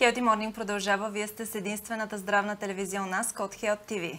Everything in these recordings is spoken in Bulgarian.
Healthy Morning продължава. Вие сте с единствената здравна телевизия у нас, Код Health TV.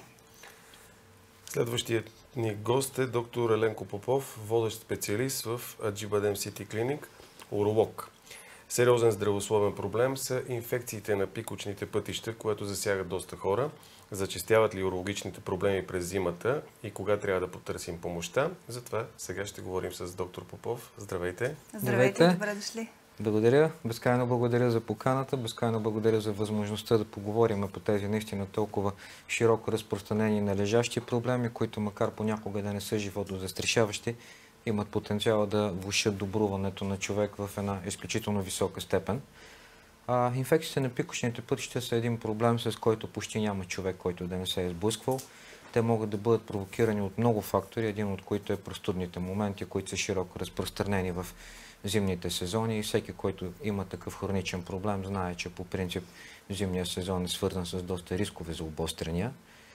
Следващият ни гост е доктор Еленко Попов, водещ специалист в Аджибадем Сити Клиник, уролог. Сериозен здравословен проблем са инфекциите на пикочните пътища, което засягат доста хора. Зачестяват ли урологичните проблеми през зимата и кога трябва да потърсим помощта? Затова сега ще говорим с доктор Попов. Здравейте! Здравейте, добре дошли! Благодаря. Безкрайно благодаря за поканата, безкрайно благодаря за възможността да поговорим по тези наистина толкова широко разпространени належащи проблеми, които макар понякога да не са животозастрашаващи, имат потенциала да влошат добруването на човек в една изключително висока степен. Инфекциите на пикочните пътища са един проблем, с който почти няма човек, който да не се е сблъсквал. Те могат да бъдат провокирани от много фактори, един от които е простудните моменти, които са широко разпространени в зимните сезони и всеки, който има такъв хроничен проблем, знае, че по принцип зимния сезон е свързан с доста рискове за обострения.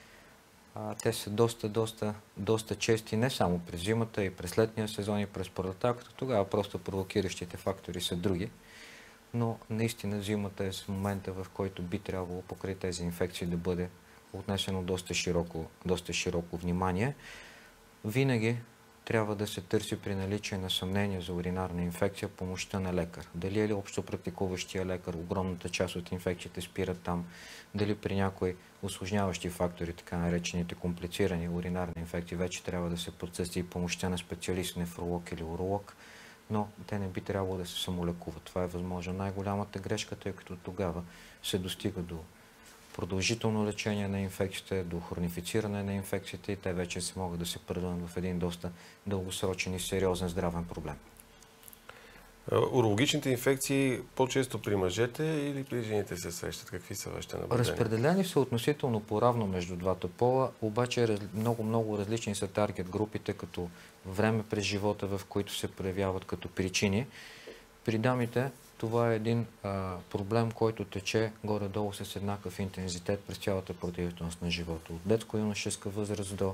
Те са доста чести не само през зимата, и през летния сезон, и през пролетта, като тогава просто провокиращите фактори са други. Но наистина зимата е с момента, в който би трябвало покрай тези инфекции да бъде отнесено доста широко внимание. Винаги трябва да се търси при наличие на съмнение за уринарна инфекция помощта на лекар. Дали е общо практикуващия лекар, огромната част от инфекциите спират там, дали при някои усложняващи фактори, така наречените комплицирани уринарни инфекции, вече трябва да се потърси помощта на специалист, нефролог или уролог, но те не би трябвало да се самолекуват. Това е възможно най-голямата грешка, тъй като тогава се достига до продължително лечение на инфекциите, до хронифициране на инфекциите и те вече се могат да се превърнат в един доста дългосрочен и сериозен здравен проблем. Урологичните инфекции по-често при мъжете или при жените се срещат? Какви са вашите наблюдения? Разпределени са относително поравно между двата пола, обаче много различни са таргет групите, като време през живота, в които се проявяват като причини. При дамите това е един проблем, който тече горе-долу с еднакъв интензитет през цялата продължителност на живота. От детско-юношеска възраст до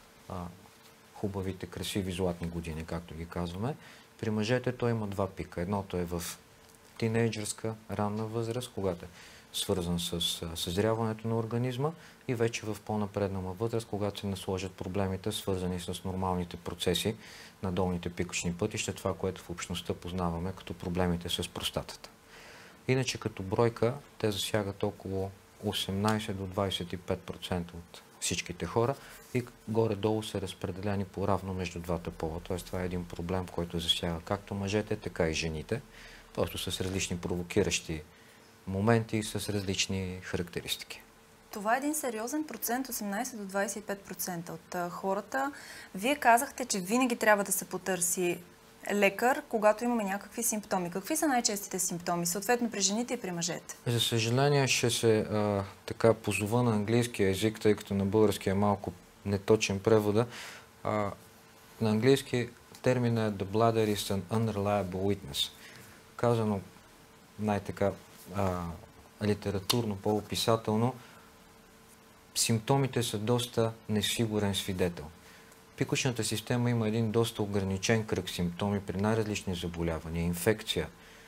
хубавите, красиви златни години, както ги казваме. При мъжете той има два пика. Едното е в тинейджърска ранна възраст, когато е свързан с съзряването на организма, и вече в по-напреднала възраст, когато се насложат проблемите, свързани с нормалните процеси на долните пикочни пътища, това, което в общността познаваме като проблемите с простатата. Иначе като бройка, те засягат около 18 до 25% от всичките хора и горе-долу са разпределени по-равно между двата пола. Т.е. това е един проблем, който засяга както мъжете, така и жените, просто с различни провокиращи моменти и с различни характеристики. Това е един сериозен процент, 18 до 25% от хората. Вие казахте, че винаги трябва да се потърси лекар, когато имаме някакви симптоми. Какви са най-честите симптоми, съответно при жените и при мъжете? За съжаление ще се така позова на английския език, тъй като на български е малко неточен превода. На английски термина е The bladder is an unreliable witness. Казано най-така литературно, по-описателно, симптомите са доста несигурен свидетел. Пикочната система има един доста ограничен кръг симптоми при най-различни заболявания. Инфекция,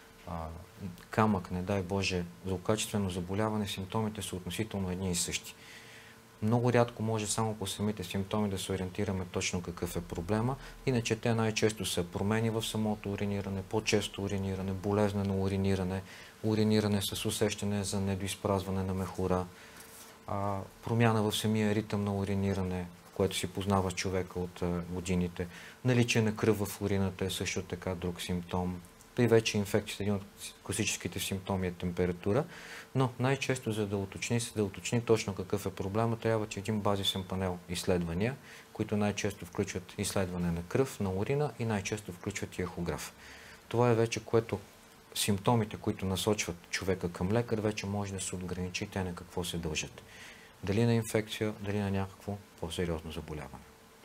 камък, не дай Боже, злокачествено заболяване, симптомите са относително едни и същи. Много рядко може само по самите симптоми да се ориентираме точно какъв е проблема. Иначе те най-често са промени в самото уриниране, по-често уриниране, болезнено уриниране, уриниране с усещане за недоизпразване на мехура, промяна в самия ритъм на уриниране, което си познава човека от годините. Наличие на кръв в урината е също така друг симптом. При вече инфекцията, един от класическите симптоми е температура, но най-често за да уточни точно какъв е проблема, трябва един базисен панел изследвания, които най-често включват изследване на кръв, на урина и най-често включват и ехограф. Това е вече симптомите, които насочват човека към лекар, вече може да се отграничи те на какво се дължат. Дали на инфекция, дали на някакво по-сериозно заболяване.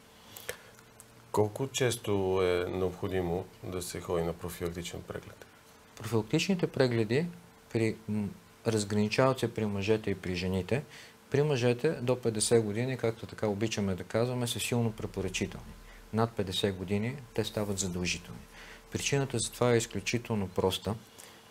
Колко често е необходимо да се ходи на профилактичен преглед? Профилактичните прегледи разграничават се при мъжете и при жените. При мъжете до 50 години, както така обичаме да казваме, са силно препоръчителни. Над 50 години те стават задължителни. Причината за това е изключително проста.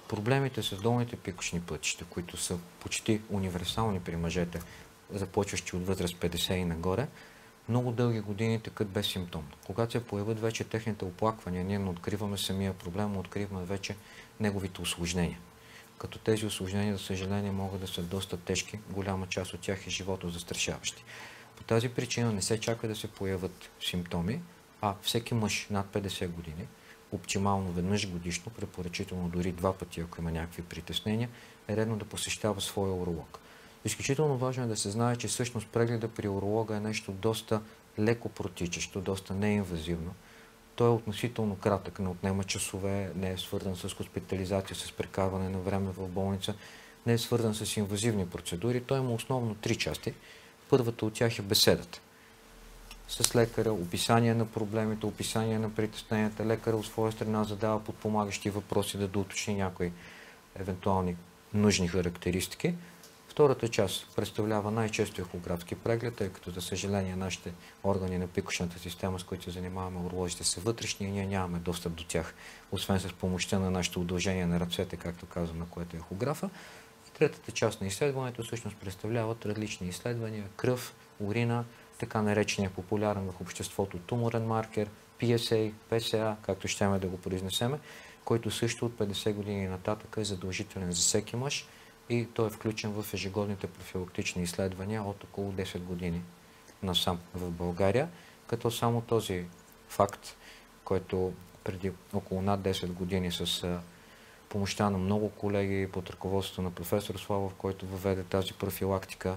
Проблемите с долните пикочни пътища, които са почти универсални при мъжете, започващи от възраст 50 и нагоре, много дълги години текат безсимптомно. Когато се появят вече техните оплаквания, ние не откриваме самия проблем, откриваме вече неговите усложнения. Като тези усложнения, за съжаление, могат да са доста тежки, голяма част от тях е животозастрашаващи. По тази причина не се чака да се появят симптоми, а всеки мъж над 50 години, оптимално веднъж годишно, препоръчително дори 2 пъти, ако има някакви притеснения, е редно да посещава своя уролог. Изключително важно е да се знае, че всъщност прегледа при уролога е нещо доста леко протичащо, доста неинвазивно. Той е относително кратък, не отнема часове, не е свързан с хоспитализация, с прекарване на време в болница, не е свързан с инвазивни процедури. Той има основно 3 части. Първата от тях е беседата с лекаря, описание на проблемите, описание на притесненията. Лекаря от своя страна задава подпомагащи въпроси, да доуточни някои евентуални нужни характеристики. Втората част представлява най-често ехографски преглед, тъй като, за съжаление, нашите органи на пикочната система, с които се занимаваме, уролозите, са вътрешни и ние нямаме достъп до тях, освен с помощта на нашите удължения на ръцете, както казваме, което е ехографа. И третата част на изследването всъщност представляват различни изследвания: кръв, урина, така наречения популярен в обществото туморен маркер, PSA, PSA, както щеме да го произнесеме, който също от 50 години нататък е задължителен за всеки мъж и той е включен в ежегодните профилактични изследвания от около 10 години насам в България, като само този факт, който преди около над 10 години с помощта на много колеги под ръководството на професор Славов, който въведе тази профилактика,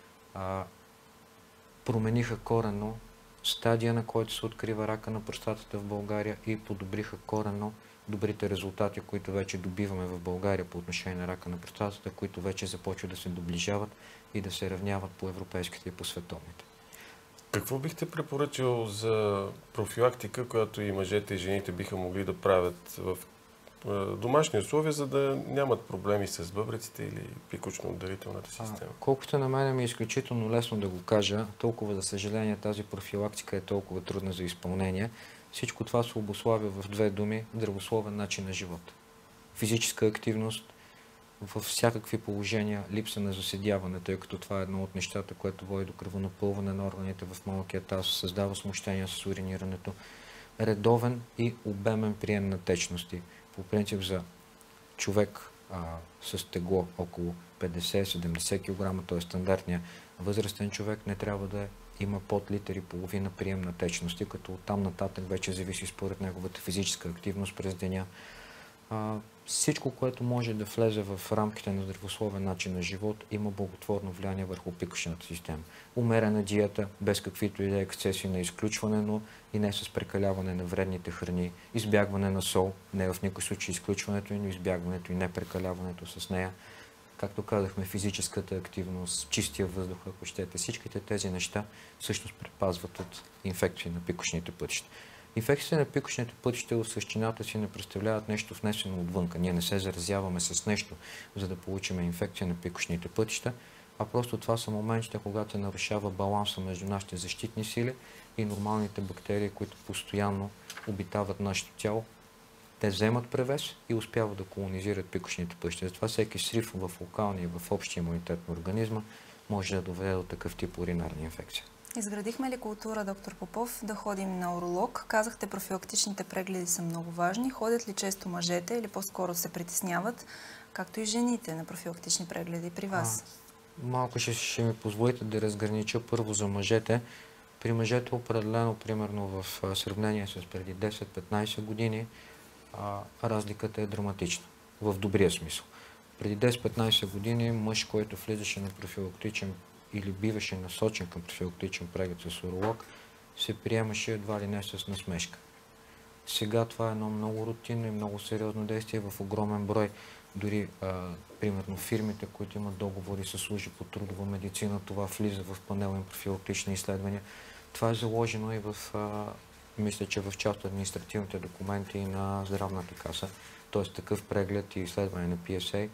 промениха коренно стадия, на който се открива рака на простатата в България и подобриха коренно добрите резултати, които вече добиваме в България по отношение на рака на простатата, които вече започват да се доближават и да се равняват по европейските и по световните. Какво бихте препоръчал за профилактика, която и мъжете и жените биха могли да правят в домашни условия, за да нямат проблеми с бъбреците или пикочно-отделителната система? Колкото на мен ми е изключително лесно да го кажа, толкова, за съжаление, тази профилактика е толкова трудна за изпълнение. Всичко това се обуславя в 2 думи: здравословен начин на живот. Физическа активност във всякакви положения, липса на заседяване, тъй като това е едно от нещата, което води до кръвонапълване на органите в малкия таз, създава смущения с уринирането, редовен и обемен прием на течности. По принцип за човек с тегло около 50-70 кг, т.е. стандартния възрастен човек, не трябва да има под литър и половина прием на течности, като оттам нататък вече зависи според неговата физическа активност през деня. Всичко, което може да влезе в рамките на здравословен начин на живот, има благотворно влияние върху пикочната система. Умерена диета, без каквито и да е ексцеси на изключване, но и не с прекаляване на вредните храни, избягване на сол, не в никой случай изключването, но избягването и не прекаляването с нея. Както казахме, физическата активност, чистия въздух, ако щете, всичките тези неща всъщност предпазват от инфекции на пикочните пътища. Инфекциите на пикочните пътища в същината си не представляват нещо внесено отвънка. Ние не се заразяваме с нещо, за да получим инфекция на пикочните пътища, а просто това са моментите, когато се нарушава баланса между нашите защитни сили и нормалните бактерии, които постоянно обитават нашето тяло. Те вземат превес и успяват да колонизират пикочните пътища. Затова всеки срив в локалния и в общия имунитет на организма може да доведе до такъв тип уринарна инфекция. Изградихме ли култура, доктор Попов, да ходим на уролог? Казахте, профилактичните прегледи са много важни. Ходят ли често мъжете или по-скоро се притесняват, както и жените, на профилактични прегледи при вас? Малко ще ми позволите да разгранича първо за мъжете. При мъжете определено, примерно в сравнение с преди 10-15 години, разликата е драматична, в добрия смисъл. Преди 10-15 години мъж, който влизаше на профилактичен или биваше насочен към профилактичен преглед с уролог, се приемаше едва ли не с насмешка. Сега това е едно много рутинно и много сериозно действие в огромен брой. Дори, примерно, фирмите, които имат договори с служби по трудова медицина, това влиза в панелни профилактични изследвания. Това е заложено и в, мисля, че в част от административните документи на здравната каса. Тоест такъв преглед и изследване на PSA.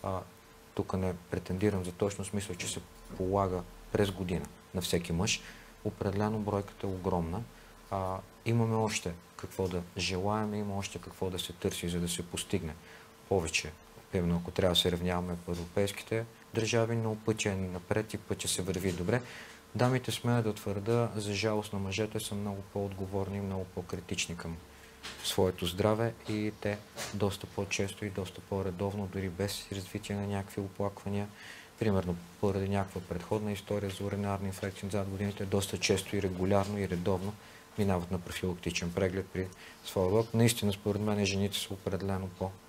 Тук не претендирам за точност, мисля, че се полага през година на всеки мъж. Определено бройката е огромна. Имаме още какво да желаем, има още какво да се търси, за да се постигне повече примерно ако трябва да се равняваме по европейските държави, но пътя е напред и пътя се върви добре. Дамите, смея да твърда, за жалост на мъжете са много по-отговорни, много по-критични към своето здраве и те доста по-често и доста по-редовно, дори без развитие на някакви оплаквания, примерно поради някаква предходна история за уринарни инфекции зад годините, доста често и регулярно и редовно минават на профилактичен преглед при своя род. Наистина, според мен, жените са определено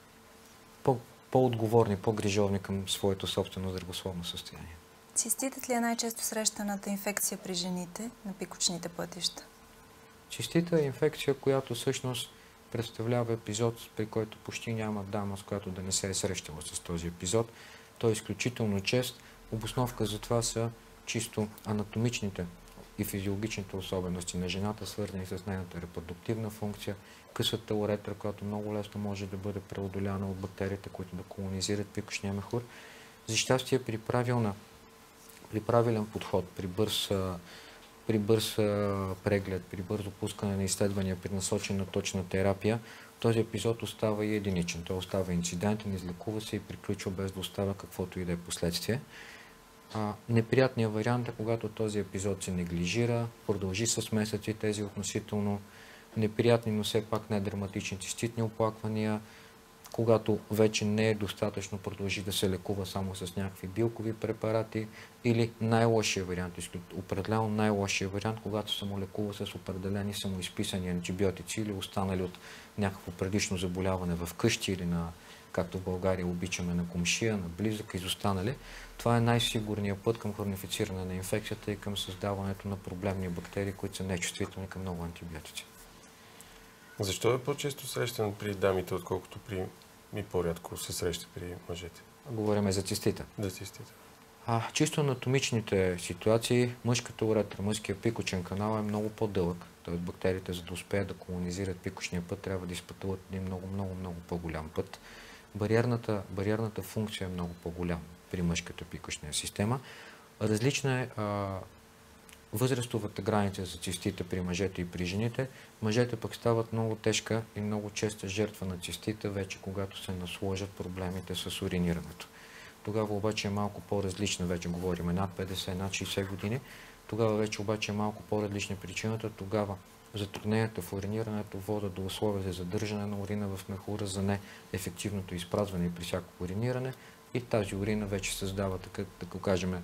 по-отговорни, по-грижовни към своето собствено здравословно състояние. Циститът ли е най-често срещаната инфекция при жените на пикочните пътища? Цистита е инфекция, която всъщност представлява епизод, при който почти няма дама, с която да не се е срещала с този епизод. Той е изключително чест. Обосновка за това са чисто анатомичните и физиологичните особености на жената, свързани с нейната репродуктивна функция, късата уретра, която много лесно може да бъде преодоляна от бактериите, които да колонизират пикочния мехур. За щастие, при правилен подход, при бърз преглед, при бързо пускане на изследвания, при насочена точна терапия, този епизод остава и единичен. Той остава инцидентен, излекува се и приключва без да остава каквото и да е последствие. Неприятният вариант е, когато този епизод се неглижира, продължи с месеци тези относително неприятни, но все пак не драматични циститни оплаквания, когато вече не е достатъчно продължи да се лекува само с някакви билкови препарати, или най-лошия вариант, определено най-лошия вариант, когато се му лекува с определени самоизписани антибиотици или останали от някакво предишно заболяване в къщи или на, както в България обичаме, на комшия, на близък, изостанали. Това е най-сигурният път към хронифициране на инфекцията и към създаването на проблемни бактерии, които са нечувствителни към много антибиотици. Защо е по-често срещан при дамите, отколкото и по-рядко се среща при мъжете? Говорим за цистита. Да, цистита. Чисто анатомичните ситуации, мъжката уретра, мъжкия пикочен канал е много по-дълъг. Т.е. бактериите, за да успеят да колонизират пикочния път, трябва да изпътуват един много по-голям път. Бариерната функция е много по-голяма при мъжката пикочна система. Различна е възрастовата граница за цистита при мъжете и при жените. Мъжете пък стават много тежка и много честа жертва на цистита, вече когато се насложат проблемите с уринирането. Тогава обаче е малко по-различна, вече говорим над 50, над 60 години. Тогава вече обаче е малко по-различна причината. Тогава затрудненията в уринирането водят до условия за задържане на урина в мехура, за неефективното изпразване при всяко уриниране. И тази урина вече създава, така да го кажем,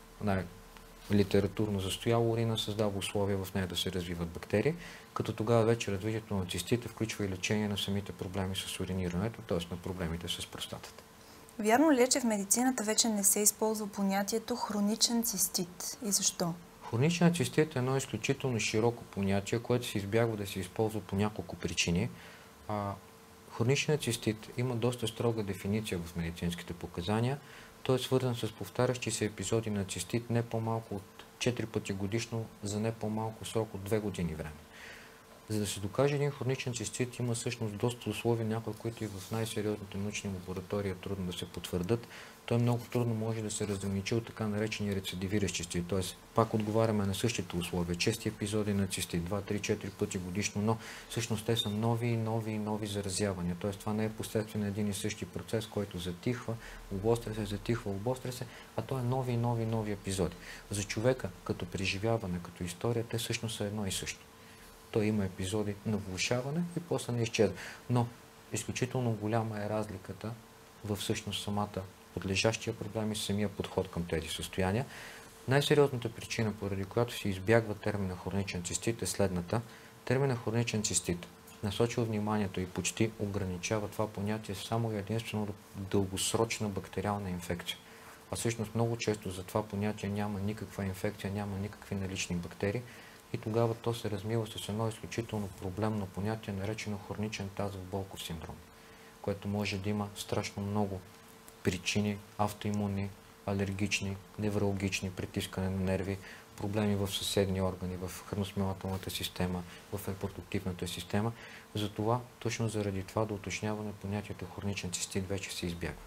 литературно застояла урина, създава условия в нея да се развиват бактерии, като тогава вече развитието на цистите включва и лечение на самите проблеми с уринирането, т.е. на проблемите с простатата. Вярно ли е, че в медицината вече не се използва понятието хроничен цистит? И защо? Хроничен цистит е едно изключително широко понятие, което се избягва да се използва по няколко причини. Хроничният цистит има доста строга дефиниция в медицинските показания. Той е свързан с повтарящи се епизоди на цистит не по-малко от 4 пъти годишно за не по-малко срок от 2 години време. За да се докаже един хроничен цистит, има всъщност доста условия, някои, които и в най-сериозните научни лаборатории е трудно да се потвърдат. Той много трудно може да се разграничи от така наречени рецидивиращи цистит. Т.е. пак отговаряме на същите условия. Чести епизоди на цистит, 2-3-4 пъти годишно, но всъщност те са нови заразявания. Т.е. това не е последствие на един и същи процес, който затихва, обостря се, а то е нови епизоди. За човека, като преживяване, като история, те всъщност са едно и също. Той има епизоди на влошаване и после не изчезва. Но изключително голяма е разликата във всъщност самата подлежащия проблем и самия подход към тези състояния. Най-сериозната причина, поради която се избягва термина хроничен цистит, е следната. Термина хроничен цистит насочва вниманието и почти ограничава това понятие само и единствено до дългосрочна бактериална инфекция. А всъщност много често за това понятие няма никаква инфекция, няма никакви налични бактерии и тогава то се размива с едно изключително проблемно понятие, наречено хроничен тазов болков синдром, което може да има страшно много причини, автоимунни, алергични, неврологични, притискане на нерви, проблеми в съседни органи, в храносмилателната система, в репродуктивната система. Затова, точно заради това, до уточняване понятието хроничен цистит вече се избягва.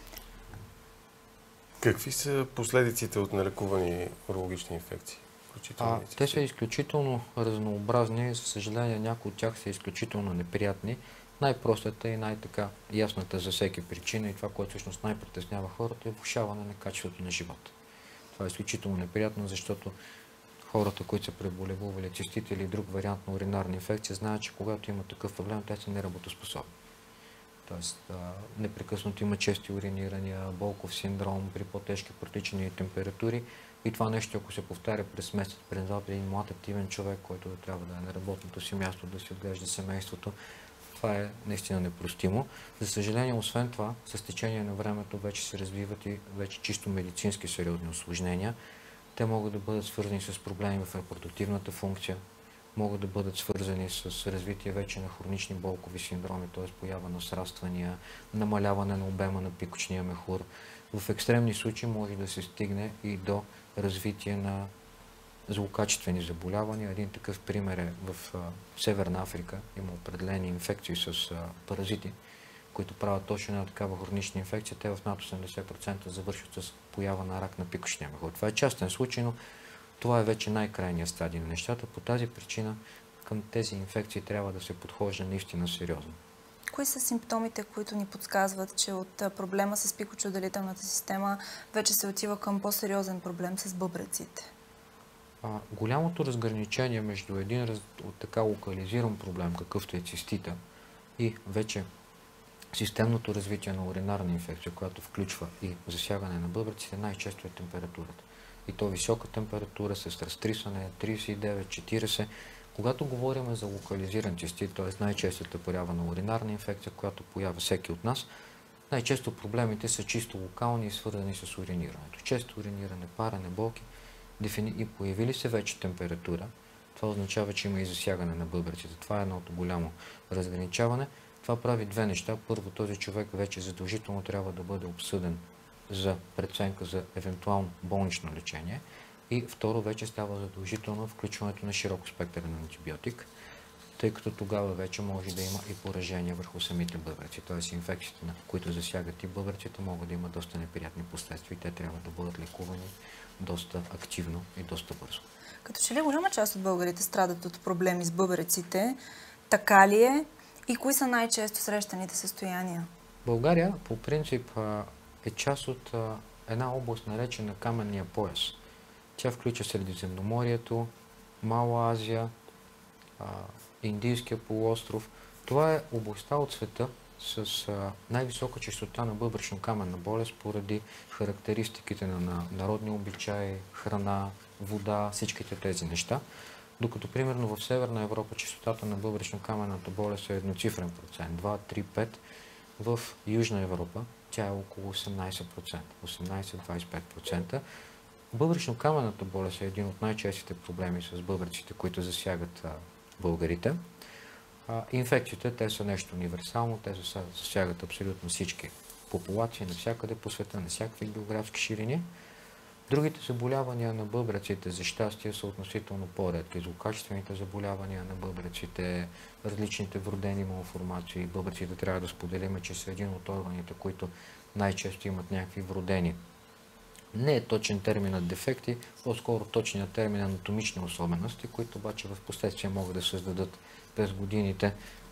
Какви са последиците от нелекувани урологични инфекции? Те са изключително разнообразни. За съжаление, някои от тях са изключително неприятни. Най-простата и най-така ясната за всеки причина и това, което всъщност най-притеснява хората, е влошаване на качеството на живота. Това е изключително неприятно, защото хората, които са преболевували цистит или друг вариант на уринарна инфекция, знаят, че когато има такъв проблем, те са неработоспособни. Тоест, непрекъснато има чести уринирания, болков синдром при по-тежки протичания и температури. И това нещо, ако се повтаря през месец, през два, при един млад активен човек, който трябва да е на работното си място, да си отглежда семейството, това е наистина непростимо. За съжаление, освен това, с течение на времето вече се развиват и вече чисто медицински сериозни усложнения. Те могат да бъдат свързани с проблеми в репродуктивната функция, могат да бъдат свързани с развитие вече на хронични болкови синдроми, т.е. поява на сраствания, намаляване на обема на пикочния мехур. В екстремни случаи може да се стигне и до развитие на злокачествени заболявания. Един такъв пример е в Северна Африка. Има определени инфекции с паразити, които правят точно една такава хронична инфекция. Те в над 80% завършват с поява на рак на пикочния мехур. Това е частен случай, но това е вече най-крайният стадий на нещата. По тази причина към тези инфекции трябва да се подхожда наистина сериозно. Кои са симптомите, които ни подсказват, че от проблема с пикочоделителната система вече се отива към по-сериозен проблем с бъбреците? Голямото разграничение между един така локализиран проблем, какъвто е цистита, и вече системното развитие на уринарна инфекция, която включва и засягане на бъбреците, най-често е температурата. И то висока температура с разтрисване 39-40. Когато говорим за локализиран цистит, т.е. най-честата поява на уринарна инфекция, която поява всеки от нас, най-често проблемите са чисто локални и свързани с уринирането. Често уриниране, парене, болки и появили се вече температура. Това означава, че има и засягане на бъбреците. Това е едното голямо разграничаване. Това прави две неща. Първо, този човек вече задължително трябва да бъде обсъден за преценка за евентуално болнично лечение. И второ, вече става задължително включването на широк спектър на антибиотик, тъй като тогава вече може да има и поражение върху самите бъбреци. Т.е. инфекциите, които засягат и бъбреците, могат да имат доста неприятни последствия. Те трябва да бъдат лекувани доста активно и доста бързо. Като че ли голяма част от българите страдат от проблеми с бъбреците? Така ли е? И кои са най-често срещаните състояния? България, по принцип, е част от една област, наречена Каменния пояс. Тя включва Средиземноморието, Мала Азия, Индийския полуостров. Това е областта от света с най-висока честота на бъбречно-каменна болест поради характеристиките на народни обичаи, храна, вода, всичките тези неща. Докато, примерно, в Северна Европа честотата на бъбречно-каменната болест е едноцифрен процент, 2, 3, 5. В Южна Европа тя е около 18%, 18-25%. Бъбречно-каменната болест е един от най-честите проблеми с бъбреците, които засягат българите. Инфекциите, те са нещо универсално, те засягат абсолютно всички популации, навсякъде по света, на всякакви географски ширини. Другите заболявания на бъбреците, за щастие, са относително по-редки. Злокачествените заболявания на бъбреците, различните вродени малформации. Бъбреците трябва да споделим, че са един от органите, които най-често имат някакви вродени. Не е точен терминът дефекти, по-скоро точният термин анатомични особености, които обаче в последствие могат да създадат през годините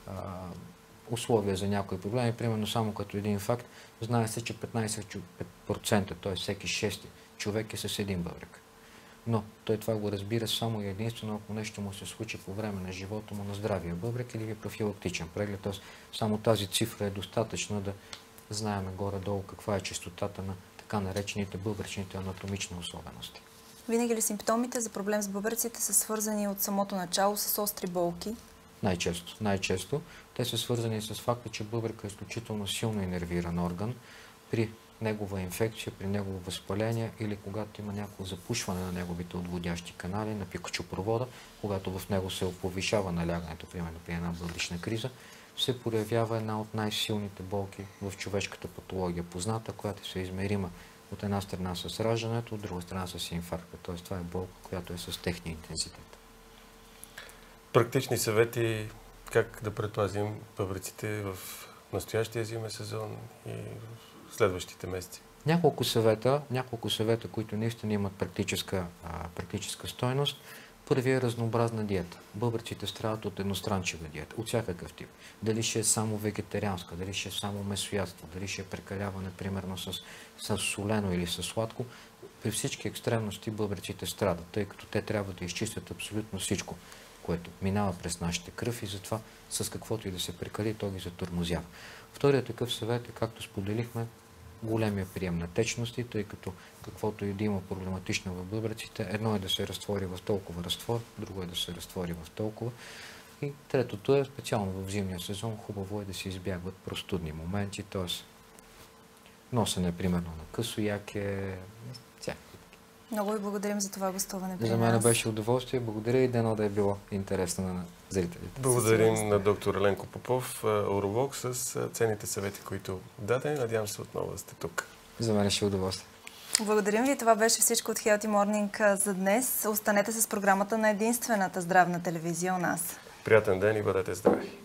условия за някои проблеми. Примерно само като един факт, знае се, че 15%, т.е. всеки шести човек е с един бъбрек. Но той това го разбира само и единствено, ако нещо му се случи по време на живота му на здравия бъбрек или профилактичен преглед. Т.е. само тази цифра е достатъчна да знаем горе-долу каква е честотата на така наречените бъбречните анатомични особености. Винаги ли симптомите за проблем с бъбреците са свързани от самото начало с остри болки? Най-често. Те са свързани с факта, че бъбрека е изключително силно инервиран орган. При негова инфекция, при негово възпаление или когато има някакво запушване на неговите отводящи канали, на пикочопровода, когато в него се повишава налягането, примерно при една бъбречна криза, се проявява една от най-силните болки в човешката патология позната, която се измерима от една страна с раждането, от друга страна с инфаркта. Т.е. това е болка, която е с техния интензитет. Практични съвети как да предпазим бъбреците в настоящия зимен сезон и в следващите месеци. Няколко съвета, които наистина имат практическа стойност. Първи е разнообразна диета. Българците страдат от едностранчива диета, от всякакъв тип. Дали ще е само вегетарианска, дали ще е само месоядство, дали ще е прекаляване, примерно с солено или с сладко. При всички екстремности българците страдат, тъй като те трябва да изчистят абсолютно всичко, което минава през нашата кръв и затова с каквото и да се прекали, то ги затормозява. Вторият такъв съвет е, както споделихме, големия прием на течности, тъй като каквото и да има проблематично в бъбреците, едно е да се разтвори в толкова разтвор, друго е да се разтвори в толкова. И третото е, специално в зимния сезон, хубаво е да се избягват простудни моменти, т.е. носене, примерно, на късо яке, всякакви. Много ви благодарим за това гостуване при За мен нас. беше удоволствие. Благодаря и дано да е било интересно на зрителите. Благодарим на доктор Еленко Попов, уролог, с ценните съвети, които даде. Надявам се отново да сте тук. За мен ще е удоволствие. Благодарим ви. Това беше всичко от Healthy Morning за днес. Останете с програмата на единствената здравна телевизия у нас. Приятен ден и бъдете здрави!